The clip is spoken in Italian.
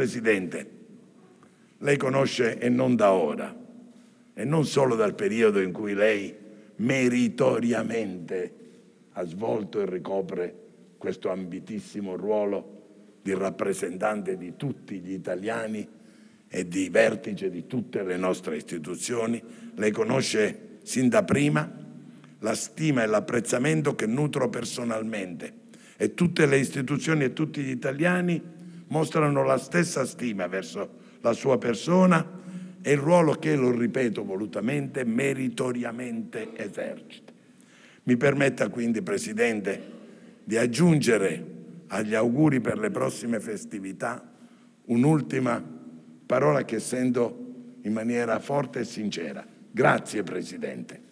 Presidente, lei conosce, e non da ora, e non solo dal periodo in cui lei meritoriamente ha svolto e ricopre questo ambitissimo ruolo di rappresentante di tutti gli italiani e di vertice di tutte le nostre istituzioni. Lei conosce sin da prima la stima e l'apprezzamento che nutro personalmente, e tutte le istituzioni e tutti gli italiani mostrano la stessa stima verso la sua persona e il ruolo che, lo ripeto volutamente, meritoriamente esercita. Mi permetta quindi, Presidente, di aggiungere agli auguri per le prossime festività un'ultima parola che sento in maniera forte e sincera. Grazie, Presidente.